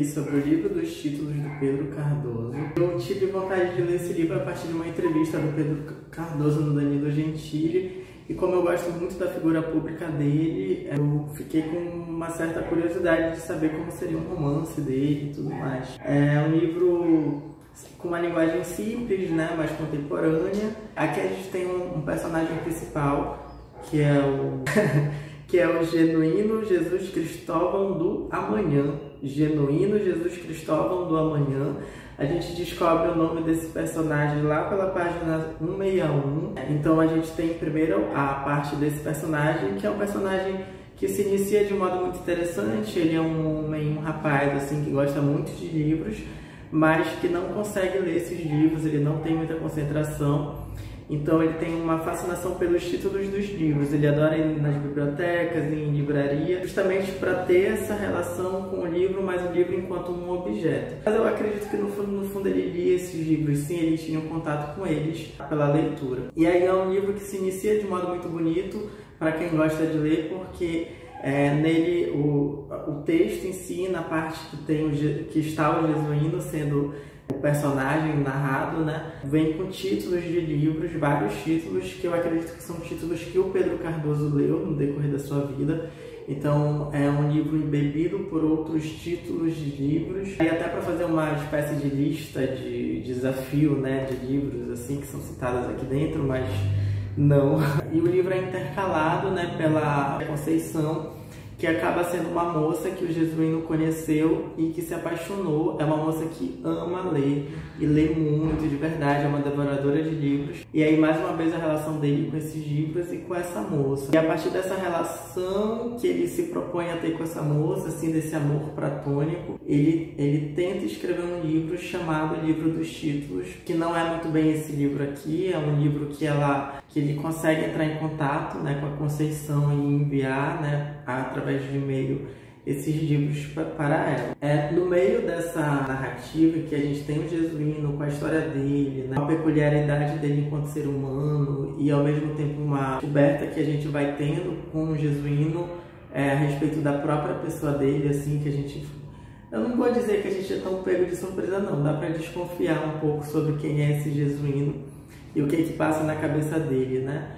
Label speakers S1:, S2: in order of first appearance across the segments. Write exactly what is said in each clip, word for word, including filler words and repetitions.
S1: sobre o livro dos títulos do Pedro Cardoso. Eu tive vontade de ler esse livro a partir de uma entrevista do Pedro Cardoso no Danilo Gentili, e como eu gosto muito da figura pública dele, eu fiquei com uma certa curiosidade de saber como seria um romance dele e tudo mais. É um livro com uma linguagem simples, né, mais contemporânea. Aqui a gente tem um, um personagem principal, que é o... que é o Genuíno Jesus Cristóvão do Amanhã. Genuíno Jesus Cristóvão do Amanhã. A gente descobre o nome desse personagem lá pela página cento e sessenta e um. Então a gente tem primeiro a parte desse personagem, que é um personagem que se inicia de um modo muito interessante. Ele é um homem, um rapaz assim, que gosta muito de livros, mas que não consegue ler esses livros, ele não tem muita concentração. Então ele tem uma fascinação pelos títulos dos livros, ele adora ir nas bibliotecas, em livraria, justamente para ter essa relação com o livro, mas o livro enquanto um objeto. Mas eu acredito que no fundo, no fundo ele lia esses livros, sim, ele tinha um contato com eles pela leitura. E aí é um livro que se inicia de modo muito bonito para quem gosta de ler, porque é, nele o, o texto em si, na parte que, tem o, que está o Jesuíno sendo o personagem narrado, né, vem com títulos de livros, vários títulos que eu acredito que são títulos que o Pedro Cardoso leu no decorrer da sua vida. Então é um livro embebido por outros títulos de livros. E até para fazer uma espécie de lista de desafio, né, de livros assim que são citados aqui dentro, mas não. E o livro é intercalado, né, pela Conceição, que acaba sendo uma moça que o Jesuíno conheceu e que se apaixonou. É uma moça que ama ler e lê muito, de verdade, é uma devoradora de livros. E aí, mais uma vez, a relação dele com esses livros e com essa moça. E a partir dessa relação que ele se propõe a ter com essa moça, assim, desse amor platônico, ele, ele tenta escrever um livro chamado Livro dos Títulos, que não é muito bem esse livro aqui, é um livro que, ela, que ele consegue entrar em contato, né, com a Conceição e enviar, né, através de e-mail esses livros para ela. É no meio dessa narrativa que a gente tem o Jesuíno com a história dele, né, a peculiaridade dele enquanto ser humano e ao mesmo tempo uma descoberta que a gente vai tendo com o Jesuíno é, a respeito da própria pessoa dele, assim, que a gente... Eu não vou dizer que a gente é tão pego de surpresa, não. Dá para desconfiar um pouco sobre quem é esse Jesuíno e o que que passa na cabeça dele, né?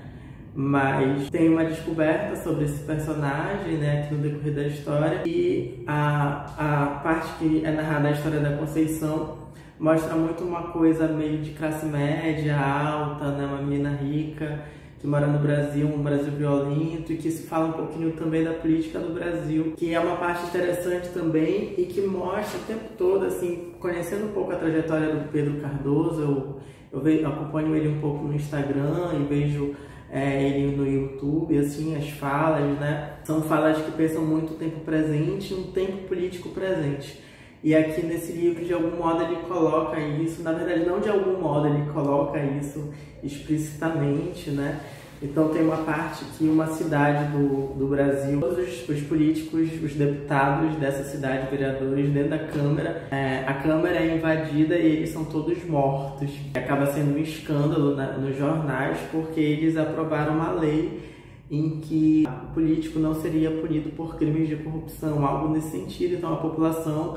S1: Mas tem uma descoberta sobre esse personagem, né, aqui no decorrer da história, e a, a parte que é narrada a história da Conceição mostra muito uma coisa meio de classe média, alta, né, uma menina rica que mora no Brasil, um Brasil violento, e que se fala um pouquinho também da política do Brasil, que é uma parte interessante também e que mostra o tempo todo, assim, conhecendo um pouco a trajetória do Pedro Cardoso. Eu, eu, vejo, eu acompanho ele um pouco no Instagram e vejo É, ele no YouTube, assim, as falas, né, são falas que pensam muito o tempo presente e um tempo político presente. E aqui nesse livro, de algum modo, ele coloca isso, na verdade, não de algum modo, ele coloca isso explicitamente, né. Então tem uma parte que uma cidade do, do Brasil, todos os, os políticos, os deputados dessa cidade, vereadores, dentro da Câmara, é, a Câmara é invadida e eles são todos mortos. Acaba sendo um escândalo na, nos jornais, porque eles aprovaram uma lei em que o político não seria punido por crimes de corrupção, algo nesse sentido. Então a população,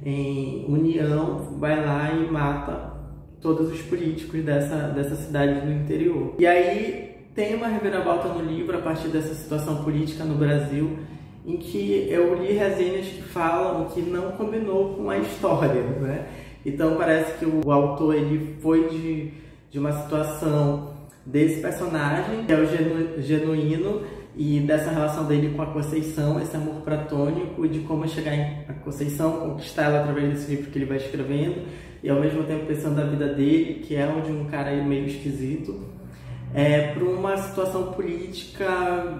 S1: em união, vai lá e mata todos os políticos dessa, dessa cidade do interior. E aí tem uma reviravolta no livro a partir dessa situação política no Brasil, em que eu li resenhas que falam que não combinou com a história, né? Então parece que o autor ele foi de, de uma situação desse personagem, que é o genu, Genuíno, e dessa relação dele com a Conceição, esse amor platônico, de como chegar em a Conceição, conquistar ela através desse livro que ele vai escrevendo, e ao mesmo tempo pensando na vida dele, que é de um cara meio esquisito, é, para uma situação política,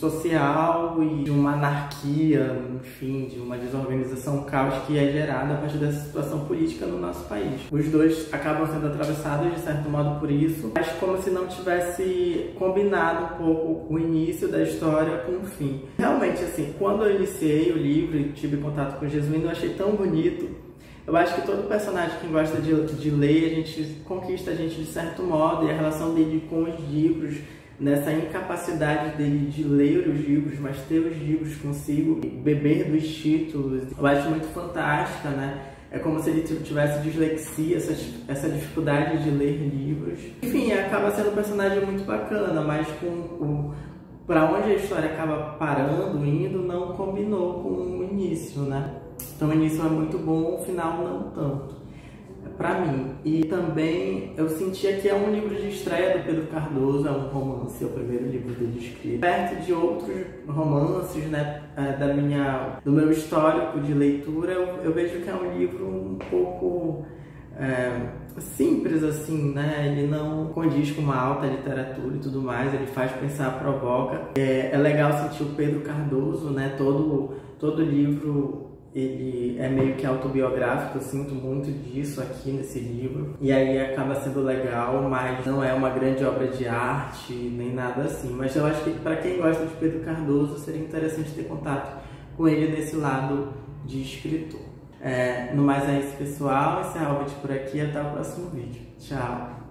S1: social e de uma anarquia, enfim, de uma desorganização, um caos que é gerado a partir dessa situação política no nosso país. Os dois acabam sendo atravessados, de certo modo, por isso, mas como se não tivesse combinado um pouco o início da história com o fim. Realmente, assim, quando eu iniciei o livro e tive contato com o Jesuíno, eu achei tão bonito. Eu acho que todo personagem que gosta de, de ler, a gente conquista a gente de certo modo, e a relação dele com os livros nessa incapacidade dele de ler os livros, mas ter os livros consigo, beber dos títulos. Eu acho muito fantástica, né? É como se ele tivesse dislexia, essa, essa dificuldade de ler livros. Enfim, acaba sendo um personagem muito bacana, mas com o para onde a história acaba parando, indo, não combinou com o início, né? Então o início é muito bom, o final não tanto, pra mim. E também eu sentia que é um livro de estreia do Pedro Cardoso, é um romance, é o primeiro livro dele escrito. Perto de outros romances, né, da minha, do meu histórico de leitura, eu, eu vejo que é um livro um pouco é, simples, assim, né? Ele não condiz com uma alta literatura e tudo mais, ele faz pensar, provoca. É, é legal sentir o Pedro Cardoso, né? Todo, todo livro ele é meio que autobiográfico, eu sinto muito disso aqui nesse livro. E aí acaba sendo legal, mas não é uma grande obra de arte, nem nada assim. Mas eu acho que para quem gosta de Pedro Cardoso, seria interessante ter contato com ele nesse lado de escritor. É, no mais é isso, pessoal. Esse é o vídeo por aqui. Até o próximo vídeo. Tchau!